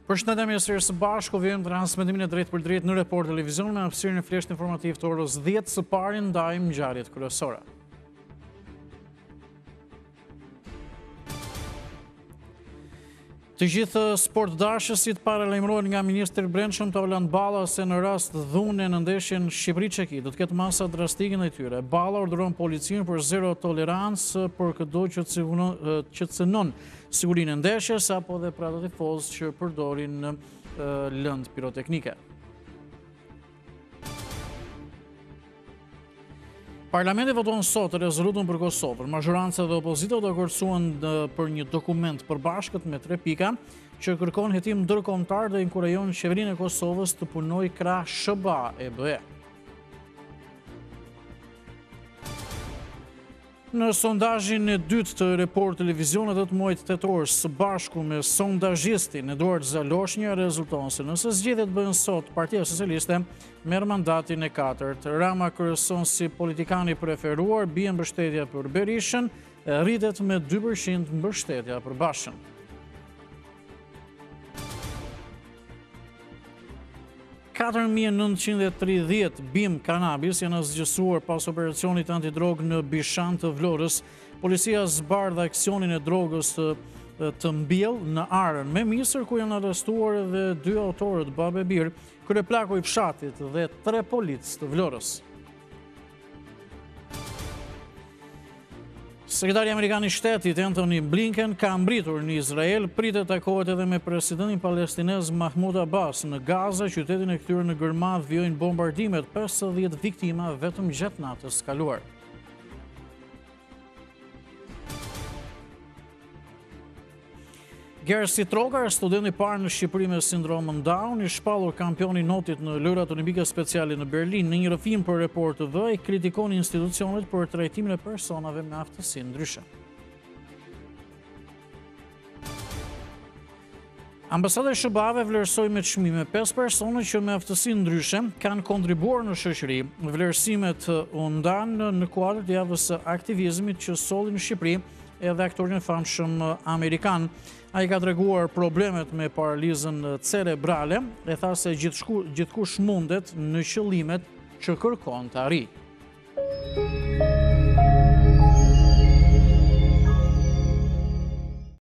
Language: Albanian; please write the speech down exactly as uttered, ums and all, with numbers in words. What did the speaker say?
Përshëndetje mirë së së bashku, vjen transmetimin e drejtë për drejtë në Report Televizion me hapësirën e fleshtë informativ të orës dhjetë së pari ndajmë ngjarjet kryesore. Të gjithë sportdashësit paralajmërohen nga ministri i Brendshëm Tolland Balla se në rast dhune në ndeshjen Shqipëri-Çeki do të ketë masa drastike ndaj tyre. Balla urdhëron policinë për zero tolerancë për çdo që që cënon sigurinë e ndeshjes apo dhe për ata tifozë që përdorin lëndë piroteknike. Parlamenti voton sot rezolutën për Kosovën. Majoranca dhe opozita do kërcuan për një dokument përbashkët me tre pika që kërkon hetim ndërkombëtar dhe inkurajon qeverinë e Kosovës të punojë krah S B A e B E. Në sondazhin e dytë të Report Televizionet të muajit tetor së bashku me sondazhistin Eduard Zaloshnja rezulton se nëse zgjedhjet bëhen sot, Partia Socialiste merr mandatin e katërt. Rama kryeson si politikani preferuar, bie mbështetja për Berishën, rritet me dy përqind mbështetja për Bashën. katër mijë nëntëqind e tridhjetë bim kanabis janë zgjësuar pas operacionit antidrog në Bishan të Vlorës. Policia zbardha aksionin e drogës të, të mbjell në Arën me Misër, ku janë arrestuar edhe dy autorët babe bir, kryeplaku i fshatit dhe tre policë të Vlorës. Sekretari Amerikan i Shtetit Antony Blinken ka mbritur në Izrael, pritet takohet edhe me presidentin palestinez Mahmoud Abbas në Gaza, qytetin e kthyer në gërmadh vijojnë bombardimet, pesëdhjetë viktima vetëm gjatë natës kaluar. Gersi Trogar, student i parë në Shqipëri me sindromën Down, i shpallur kampioni notit në lojrat olimpike speciale në Berlin, në një rrëfim për Report T V, i kritikon institucionet për trajtimin e personave me aftësi ndryshe. Ambasada e S B A-ve vlerësoi me çmime pesë persone që me aftësi ndryshe kanë kontribuar në shoqëri. Vlerësimet u ndanë në kuadër të javës së aktivizmit që solli në Shqipëri edhe aktorin e famshëm amerikan. Ai ka treguar problemet me paralizën cerebrale, e tha se gjithkush mundet në qëllimet që kërkon të arrijë.